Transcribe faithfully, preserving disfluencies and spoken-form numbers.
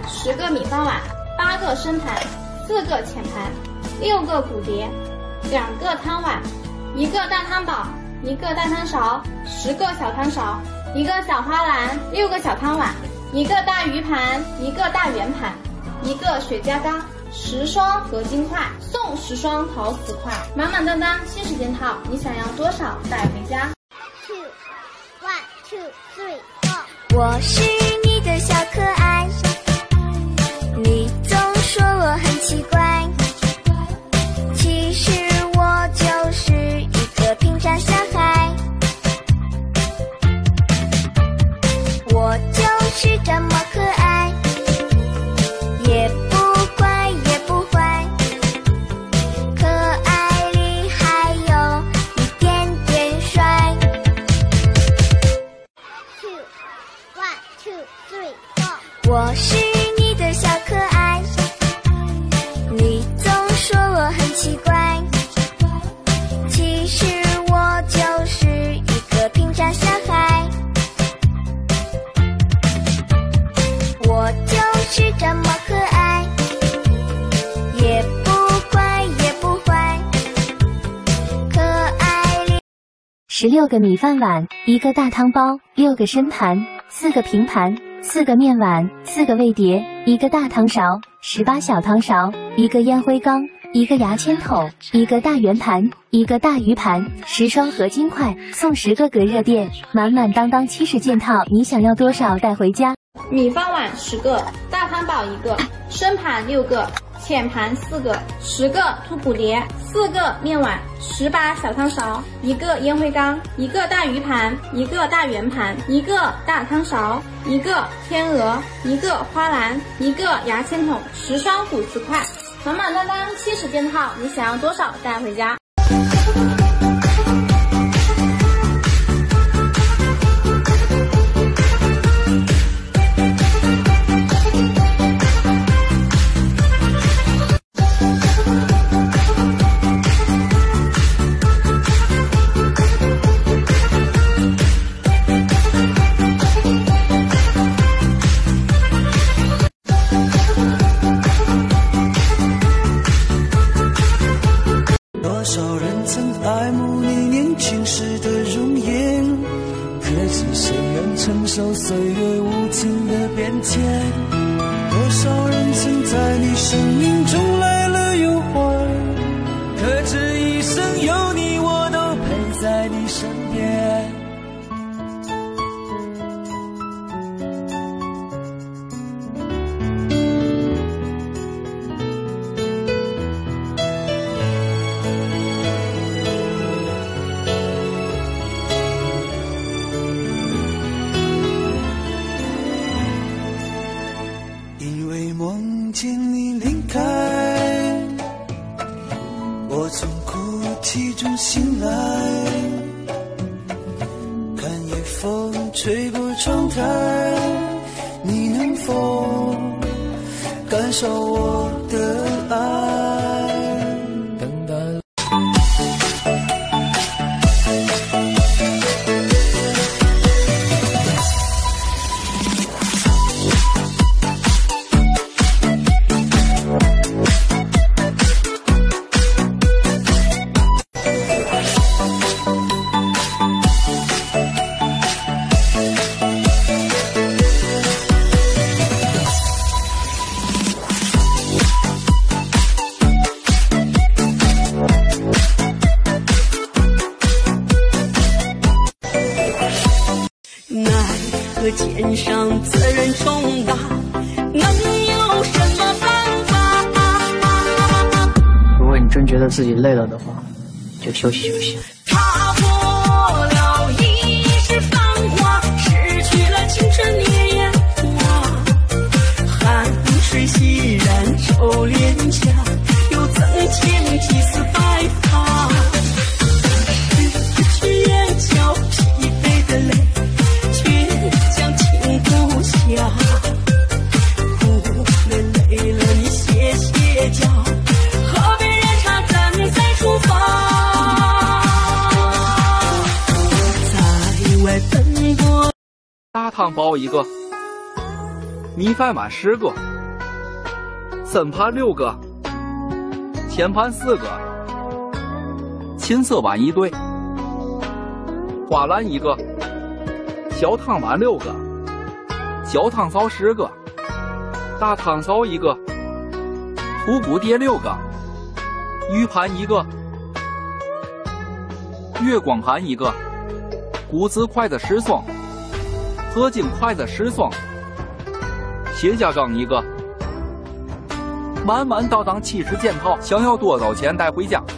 十个米饭碗，八个深盘，四个浅盘，六个骨碟，两个汤碗，一个大汤宝，一个大汤勺，十个小汤勺，一个小花篮，六个小汤碗，一个大鱼盘，一个大圆盘，一个雪茄缸，十双合金筷，送十双陶瓷筷，满满当当七十件套，你想要多少带回家 ？Two, one, two, three, four。我是你的小可爱，你总说我很奇怪，其实我就是一个平常小孩，我就是这么可爱，也不乖也不坏，可爱里还有一点点帅。Two, one, two, three, four。我是你的小可爱，你总说我很奇怪，其实我就是一个平常小孩，我就是这么可爱，也不乖也不坏，可爱里。 十六个米饭碗，一个大汤包，六个深盘，四个平盘，四个面碗，四个味碟，一个大汤勺，十八小汤勺，一个烟灰缸，一个牙签筒，一个大圆盘，一个大鱼盘，十双合金筷，送十个隔热垫，满满当当七十件套，你想要多少带回家？ 米饭碗十个，大汤宝一个，深盘六个，浅盘四个，十个凸骨碟，四个面碗，十把小汤勺，一个烟灰缸，一个大鱼盘，一个大圆盘，一个大汤勺，一个天鹅，一个花篮，一个牙签筒，十双骨瓷筷，满满当当七十件套，你想要多少带回家？ 爱慕你年轻时的容颜，可是谁能承受岁月无情的变迁？多少人曾在你生命中来了又还，可这一生有你，我都陪在你身边。梦见你离开，我从哭泣中醒来，看夜风吹过窗台，你能否感受我的爱？等待肩上责任重大，能有什么办法？ 如果你真觉得自己累了的话，就休息休息。 踏破了一世繁华，失去了青春年华，汗水洗染皱脸颊，又增添几丝白发。失去眼角疲惫的泪，不下，苦累累了你歇歇脚，喝杯热茶咱再出发。在外奔波， 大汤包一个，米饭碗十个， 森盘六个，前盘四个，青色碗一对，花篮一个，小汤碗六个，小汤勺十个，大汤勺一个，土骨碟六个，鱼盘一个，月光盘一个，骨子筷子十双，合金筷子十双，写架缸一个，满满当当七十件套，想要多少钱带回家？